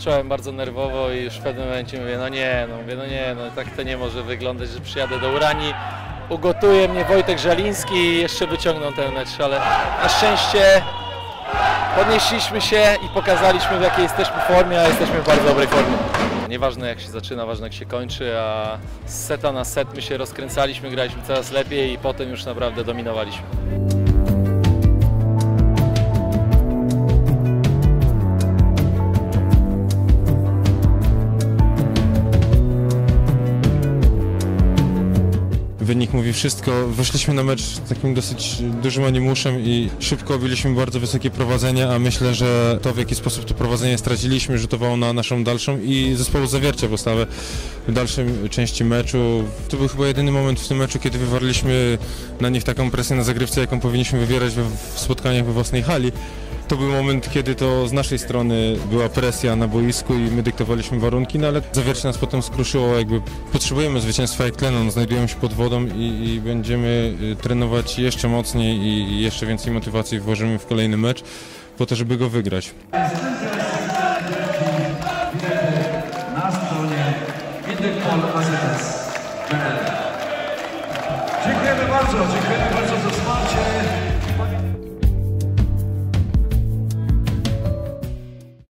zacząłem bardzo nerwowo i już w pewnym momencie mówię, tak to nie może wyglądać, że przyjadę do Uranii, ugotuje mnie Wojtek Żaliński i jeszcze wyciągną ten mecz, ale na szczęście podnieśliśmy się i pokazaliśmy, w jakiej jesteśmy formie, a jesteśmy w bardzo dobrej formie. Nieważne jak się zaczyna, ważne jak się kończy, a z seta na set my się rozkręcaliśmy, graliśmy coraz lepiej i potem już naprawdę dominowaliśmy. Wynik mówi wszystko. Weszliśmy na mecz z takim dosyć dużym animuszem i szybko objęliśmy bardzo wysokie prowadzenie, a myślę, że to, w jaki sposób to prowadzenie straciliśmy, rzutowało na naszą dalszą i zespołu Zawiercia postawę w dalszej części meczu. To był chyba jedyny moment w tym meczu, kiedy wywarliśmy na nich taką presję na zagrywce, jaką powinniśmy wywierać w spotkaniach we własnej hali. To był moment, kiedy to z naszej strony była presja na boisku i my dyktowaliśmy warunki, no ale Zawiercie nas potem skruszyło, jakby potrzebujemy zwycięstwa jak tlenon, znajdujemy się pod wodą i będziemy trenować jeszcze mocniej i jeszcze więcej motywacji włożymy w kolejny mecz po to, żeby go wygrać. Na stronie Dziękujemy bardzo,